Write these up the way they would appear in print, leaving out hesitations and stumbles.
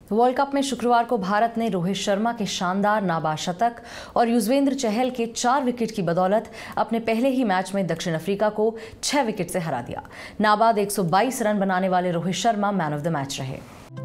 World cup में शुक्रवार को भारत ने रोहित शर्मा के शानदार नाबाद शतक और युजवेंद्र चहल के 4 विकेट की बदौलत अपने पहले ही मैच में दक्षिण अफ्रीका को 6 विकेट से हरा दिया। नाबाद 122 रन बनाने वाले Rohit Sharma man of the match रहे।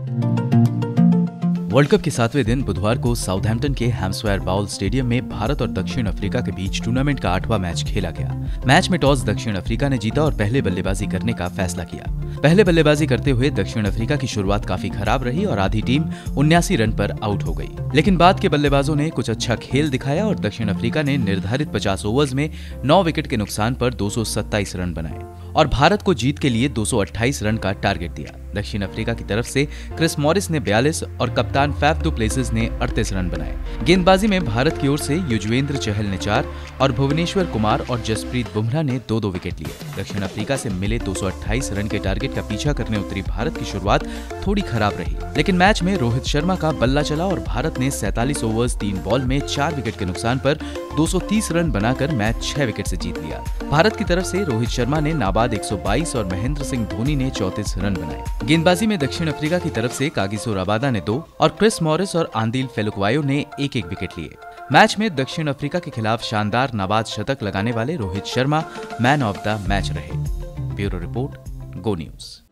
वर्ल्ड कप के 7वें दिन बुधवार को साउथहैम्पटन के हैम्सवेयर बाउल स्टेडियम में भारत और दक्षिण अफ्रीका के बीच टूर्नामेंट का 8वां मैच खेला गया। मैच में टॉस दक्षिण अफ्रीका ने जीता और पहले बल्लेबाजी करने का फैसला किया। पहले बल्लेबाजी करते हुए दक्षिण अफ्रीका की शुरुआत काफी खराब रही और आधी टीम 79 रन पर आउट हो गई, लेकिन बाद के बल्लेबाजों ने कुछ अच्छा खेल दिखाया और दक्षिण अफ्रीका ने निर्धारित 50 ओवर्स में 9 विकेट के नुकसान पर 227 रन बनाए और भारत को जीत के लिए 228 रन का टारगेट दिया। दक्षिण अफ्रीका की तरफ से क्रिस मॉरिस ने 42 और कप्तान फैफ डू प्लेसिस ने 38 रन बनाए। गेंदबाजी में भारत की ओर से युजवेंद्र चहल ने 4 और भुवनेश्वर कुमार और जसप्रीत बुमराह ने 2-2 विकेट लिए। दक्षिण अफ्रीका से मिले 228 रन के टारगेट का पीछा करने उतरी भारत की शुरुआत थोड़ी खराब रही, लेकिन मैच में रोहित शर्मा का बल्ला चला और भारत ने 47 ओवर्स 3 बॉल में 4 विकेट के नुकसान पर 230 रन बनाकर मैच 6 विकेट से जीत लिया। भारत की तरफ से रोहित शर्मा ने नाबाद 122 और महेंद्र सिंह धोनी ने 34 रन बनाए। गेंदबाजी में दक्षिण अफ्रीका की तरफ से कागिसो रबादा ने 2 और क्रिस मॉरिस और आंदिल फेलुकवायो ने 1-1 विकेट लिए। मैच में दक्षिण अफ्रीका के खिलाफ शानदार नाबाद शतक लगाने वाले Rohit Sharma man of the match रहे। Bureau report, go news.